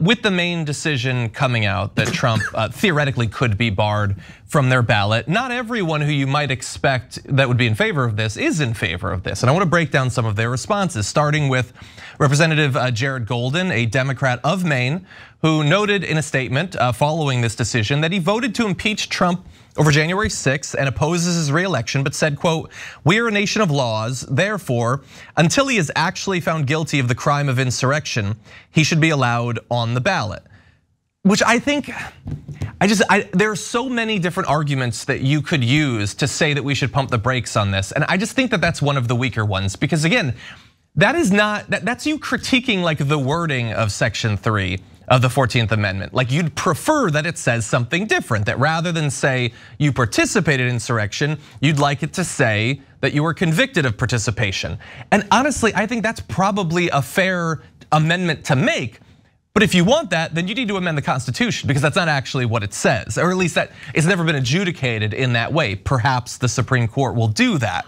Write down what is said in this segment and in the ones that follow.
with the Maine decision coming out that Trump theoretically could be barred from their ballot, not everyone who you might expect that would be in favor of this is in favor of this. And I want to break down some of their responses, starting with Representative Jared Golden, a Democrat of Maine, who noted in a statement following this decision that he voted to impeach Trump over January 6th and opposes his re-election, but said, quote, "We are a nation of laws, therefore, until he is actually found guilty of the crime of insurrection, he should be allowed on the ballot." Which I think, there are so many different arguments that you could use to say that we should pump the brakes on this. And I just think that that's one of the weaker ones, because again, that's you critiquing like the wording of Section 3 of the 14th Amendment. Like you'd prefer that it says something different, that rather than say you participated in insurrection, you'd like it to say that you were convicted of participation. And honestly, I think that's probably a fair amendment to make. But if you want that, then you need to amend the Constitution, because that's not actually what it says, or at least that it's never been adjudicated in that way. Perhaps the Supreme Court will do that.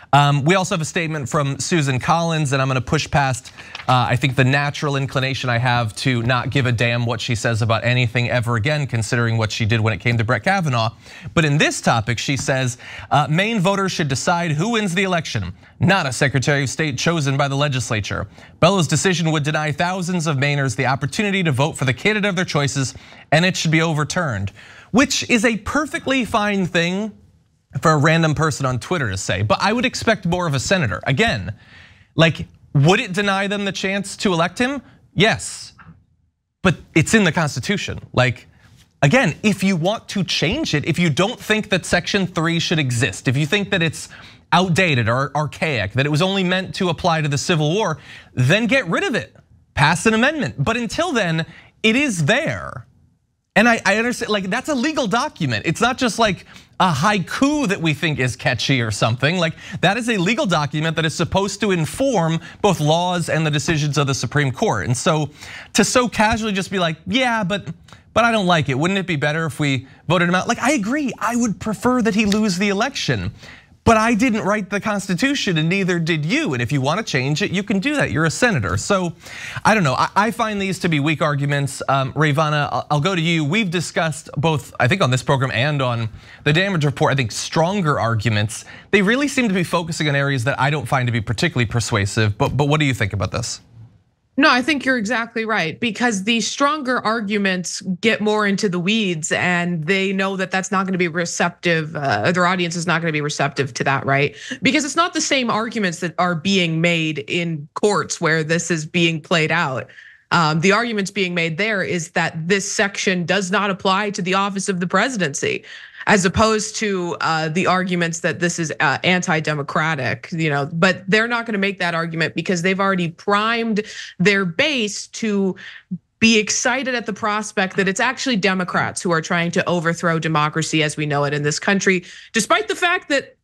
We also have a statement from Susan Collins, and I'm gonna push past, I think, the natural inclination I have to not give a damn what she says about anything ever again, considering what she did when it came to Brett Kavanaugh. But in this topic, she says, Maine voters should decide who wins the election, not a Secretary of State chosen by the legislature. Bellows' decision would deny thousands of Mainers the opportunity to vote for the candidate of their choices, and it should be overturned, which is a perfectly fine thing for a random person on Twitter to say, but I would expect more of a senator. Again, like, would it deny them the chance to elect him? Yes, but it's in the Constitution. Like, again, if you want to change it, if you don't think that Section 3 should exist, if you think that it's outdated or archaic, that it was only meant to apply to the Civil War, then get rid of it, pass an amendment. But until then, it is there. And I understand, like, that's a legal document. It's not just like a haiku that we think is catchy or something. Like, that is a legal document that is supposed to inform both laws and the decisions of the Supreme Court. And so to so casually just be like, yeah, but I don't like it. Wouldn't it be better if we voted him out? Like, I agree, I would prefer that he lose the election. But I didn't write the Constitution, and neither did you. And if you want to change it, you can do that. You're a senator. So I don't know. I find these to be weak arguments. Rayyvana, I'll go to you. We've discussed both, I think, on this program and on the damage report, I think, stronger arguments. They really seem to be focusing on areas that I don't find to be particularly persuasive. But what do you think about this? No, I think you're exactly right, because the stronger arguments get more into the weeds, and they know that that's not going to be receptive. Their audience is not going to be receptive to that, right? Because it's not the same arguments that are being made in courts where this is being played out. The arguments being made there is that this section does not apply to the office of the presidency, as opposed to the arguments that this is anti-democratic, but they're not gonna make that argument because they've already primed their base to be excited at the prospect that it's actually Democrats who are trying to overthrow democracy as we know it in this country, despite the fact that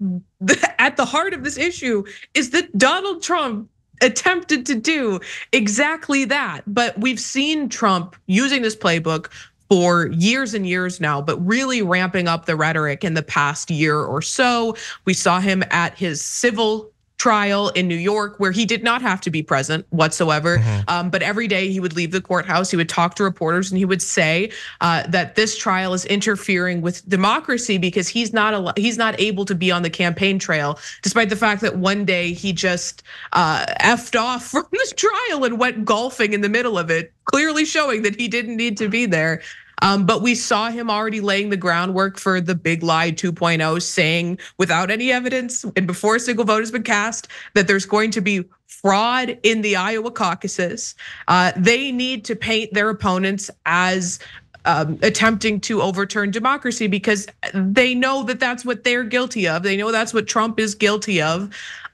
at the heart of this issue is that Donald Trump attempted to do exactly that. But we've seen Trump using this playbook for years and years now, but really ramping up the rhetoric in the past year or so. We saw him at his civil trial in New York, where he did not have to be present whatsoever. But every day he would leave the courthouse, he would talk to reporters, and he would say that this trial is interfering with democracy because he's not able to be on the campaign trail, despite the fact that one day he just effed off from this trial and went golfing in the middle of it, clearly showing that he didn't need to be there. But we saw him already laying the groundwork for the big lie 2.0, saying without any evidence and before a single vote has been cast that there's going to be fraud in the Iowa caucuses. They need to paint their opponents as attempting to overturn democracy because they know that that's what they're guilty of. They know that's what Trump is guilty of.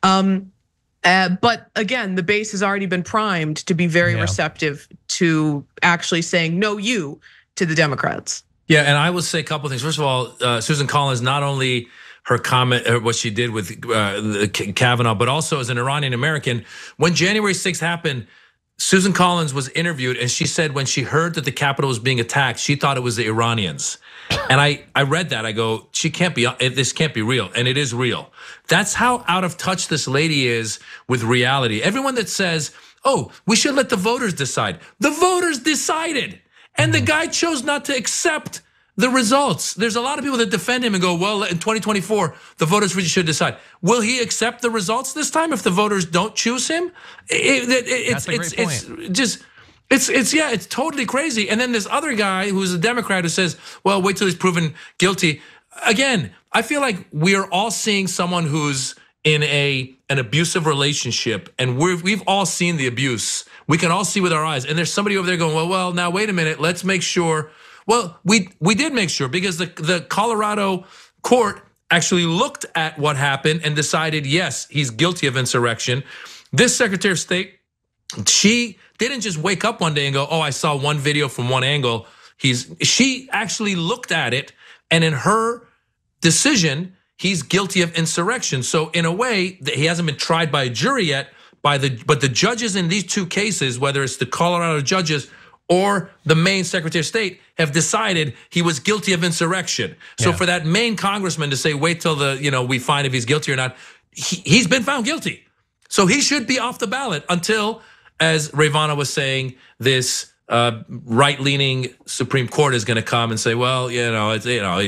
But again, the base has already been primed to be very receptive to actually saying no, you to the Democrats. Yeah, and I will say a couple of things. First of all, Susan Collins, not only her comment, what she did with Kavanaugh, but also as an Iranian American, when January 6th happened, Susan Collins was interviewed and she said when she heard that the Capitol was being attacked, she thought it was the Iranians. And I read that, I go, this can't be real, and it is real. That's how out of touch this lady is with reality. Everyone that says, oh, we should let the voters decide. The voters decided, and the guy chose not to accept the results. There's a lot of people that defend him and go, well, in 2024, the voters really should decide. Will he accept the results this time if the voters don't choose him? That's a great point. It's totally crazy. And then this other guy who's a Democrat who says, well, wait till he's proven guilty. Again, I feel like we are all seeing someone who's in an abusive relationship, and we've all seen the abuse. We can all see with our eyes. And there's somebody over there going, well, now wait a minute, let's make sure. Well, we did make sure, because the Colorado court actually looked at what happened and decided, yes, he's guilty of insurrection. This Secretary of State, she didn't just wake up one day and go, oh, I saw one video from one angle. She actually looked at it, and in her decision, he's guilty of insurrection. So in a way, he hasn't been tried by a jury yet, but the judges in these two cases, whether it's the Colorado judges or the Maine Secretary of State, have decided he was guilty of insurrection. So for that Maine congressman to say, wait till we find if he's guilty or not, he's been found guilty. So he should be off the ballot until, as Rayyvana was saying, this right-leaning Supreme Court is going to come and say, well, we're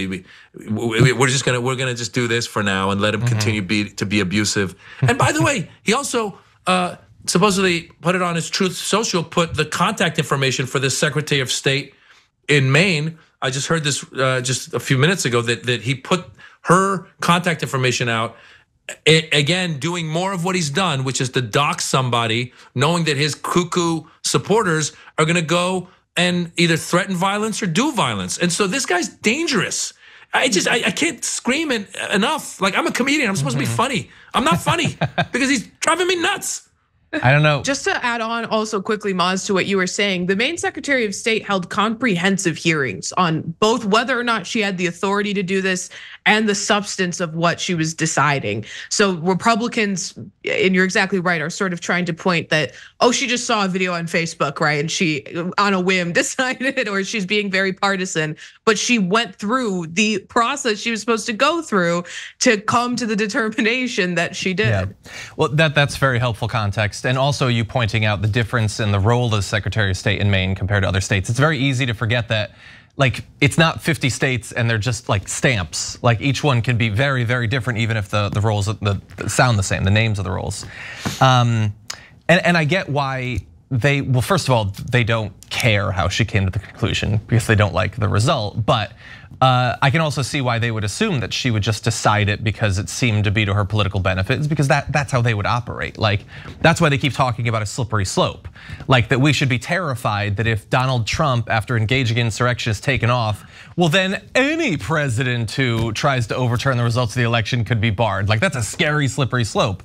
gonna just do this for now and let him continue to be abusive. And by the way, he also supposedly put it on his Truth Social, put the contact information for the Secretary of State in Maine. I just heard this just a few minutes ago that he put her contact information out. Again, doing more of what he's done, which is to dox somebody, knowing that his cuckoo supporters are gonna go and either threaten violence or do violence. And so this guy's dangerous. I can't scream it enough. Like, I'm a comedian, I'm supposed to be funny. I'm not funny because he's driving me nuts. I don't know. Just to add on also quickly, Maz, to what you were saying, the Maine Secretary of State held comprehensive hearings on both whether or not she had the authority to do this and the substance of what she was deciding. So Republicans, and you're exactly right, are sort of trying to point that, oh, she just saw a video on Facebook, right? And she, on a whim, decided, or she's being very partisan. But she went through the process she was supposed to go through to come to the determination that she did. Yeah. Well, that's very helpful context. And also you pointing out the difference in the role of the Secretary of State in Maine compared to other states. It's very easy to forget that, like, it's not 50 states and they're just like stamps. Like, each one can be very, very different, even if the roles sound the same, the names of the roles. And I get why well, first of all, they don't care how she came to the conclusion because they don't like the result. But I can also see why they would assume that she would just decide it because it seemed to be to her political benefits, because that's how they would operate. Like, that's why they keep talking about a slippery slope. Like, that we should be terrified that if Donald Trump, after engaging in insurrection, is taken off, well, then any president who tries to overturn the results of the election could be barred. Like, that's a scary, slippery slope.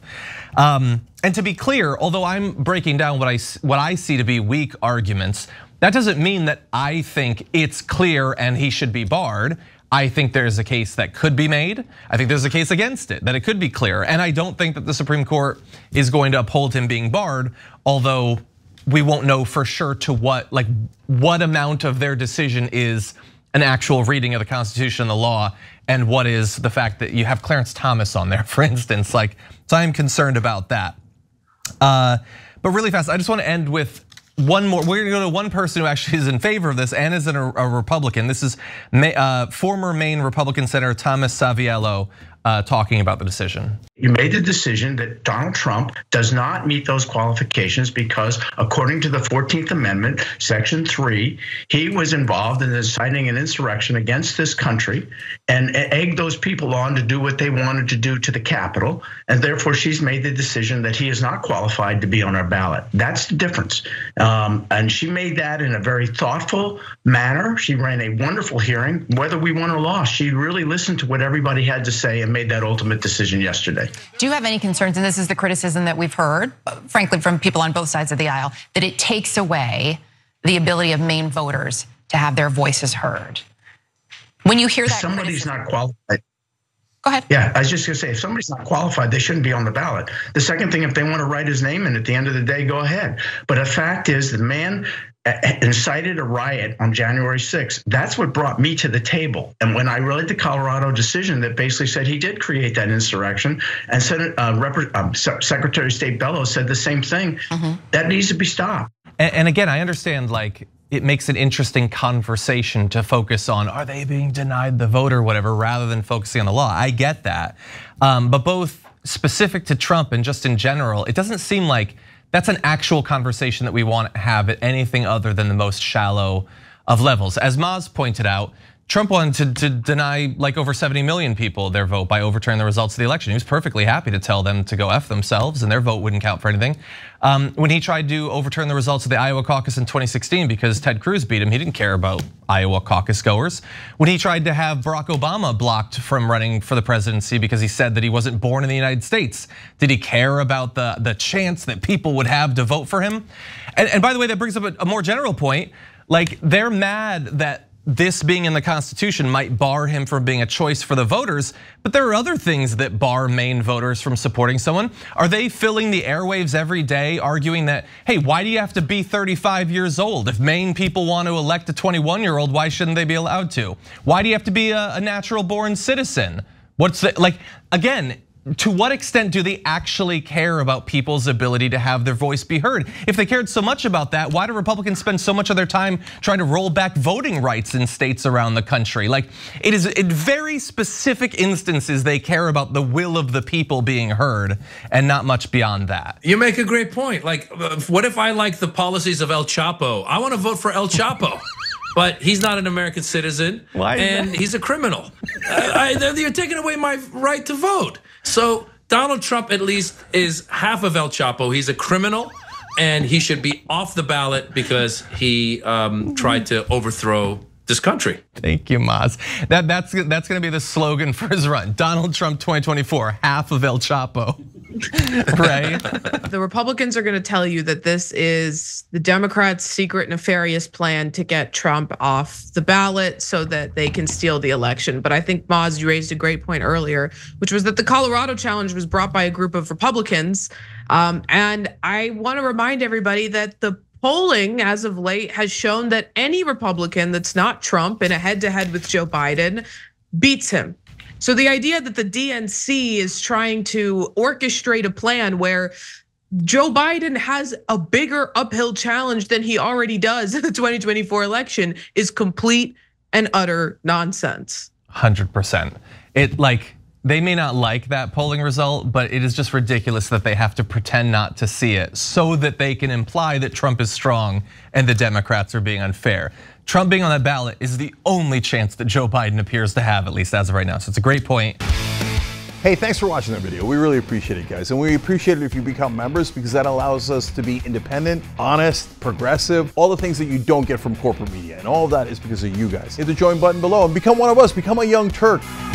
And to be clear, although I'm breaking down what I see to be weak arguments, that doesn't mean that I think it's clear and he should be barred. I think there's a case that could be made. I think there's a case against it, that it could be clear. And I don't think that the Supreme Court is going to uphold him being barred, although we won't know for sure to what amount of their decision is an actual reading of the Constitution and the law, and what is the fact that you have Clarence Thomas on there, for instance. So I'm concerned about that. But really fast, I just want to end with one more. We're gonna go to one person who actually is in favor of this and is a Republican. This is former Maine Republican Senator Thomas Saviello talking about the decision. You made the decision that Donald Trump does not meet those qualifications because, according to the 14th Amendment, Section 3, he was involved in inciting an insurrection against this country and egged those people on to do what they wanted to do to the Capitol. And therefore, she's made the decision that he is not qualified to be on our ballot. That's the difference. And she made that in a very thoughtful manner. She ran a wonderful hearing. Whether we won or lost, she really listened to what everybody had to say and made that ultimate decision yesterday. Do you have any concerns, and this is the criticism that we've heard, frankly, from people on both sides of the aisle, that it takes away the ability of Maine voters to have their voices heard? When you hear that, somebody's not qualified. Go ahead. Yeah, I was just gonna say, if somebody's not qualified, they shouldn't be on the ballot. The second thing, if they want to write his name in at the end of the day, go ahead. But the fact is, the man incited a riot on January 6th. That's what brought me to the table. And when I read the Colorado decision that basically said he did create that insurrection, and Secretary of State Bellows said the same thing, that needs to be stopped. And again, I understand like it makes an interesting conversation to focus on, are they being denied the vote or whatever, rather than focusing on the law. I get that, but both specific to Trump and just in general, it doesn't seem like that's an actual conversation that we want to have at anything other than the most shallow of levels. As Maz pointed out, Trump wanted to deny like over 70 million people their vote by overturning the results of the election. He was perfectly happy to tell them to go F themselves and their vote wouldn't count for anything. When he tried to overturn the results of the Iowa caucus in 2016 because Ted Cruz beat him, he didn't care about Iowa caucus goers. When he tried to have Barack Obama blocked from running for the presidency because he said that he wasn't born in the United States, did he care about the chance that people would have to vote for him? And by the way, that brings up a more general point. Like, they're mad that this being in the Constitution might bar him from being a choice for the voters, but there are other things that bar Maine voters from supporting someone. Are they filling the airwaves every day arguing that, hey, why do you have to be 35 years old? If Maine people want to elect a 21-year-old, why shouldn't they be allowed to? Why do you have to be a natural born citizen? What's the, like, again, to what extent do they actually care about people's ability to have their voice be heard? If they cared so much about that, why do Republicans spend so much of their time trying to roll back voting rights in states around the country? Like, it is in very specific instances they care about the will of the people being heard and not much beyond that. You make a great point. Like, what if I like the policies of El Chapo? I want to vote for El Chapo. But he's not an American citizen, and he's a criminal. You're taking away my right to vote. So Donald Trump at least is half of El Chapo. He's a criminal, and he should be off the ballot because he tried to overthrow this country. Thank you, Maz. That's gonna be the slogan for his run. Donald Trump 2024, half of El Chapo. Right? The Republicans are gonna tell you that this is the Democrats' secret nefarious plan to get Trump off the ballot so that they can steal the election. But I think, Maz, you raised a great point earlier, which was that the Colorado challenge was brought by a group of Republicans. And I wanna remind everybody that the polling as of late has shown that any Republican that's not Trump in a head-to-head with Joe Biden beats him. So the idea that the DNC is trying to orchestrate a plan where Joe Biden has a bigger uphill challenge than he already does in the 2024 election is complete and utter nonsense. 100%. They may not like that polling result, but it is just ridiculous that they have to pretend not to see it so that they can imply that Trump is strong and the Democrats are being unfair. Trump being on that ballot is the only chance that Joe Biden appears to have, at least as of right now. So it's a great point. Hey, thanks for watching that video. We really appreciate it, guys. And we appreciate it if you become members because that allows us to be independent, honest, progressive, all the things that you don't get from corporate media. And all of that is because of you guys. Hit the join button below and become one of us, become a Young Turk.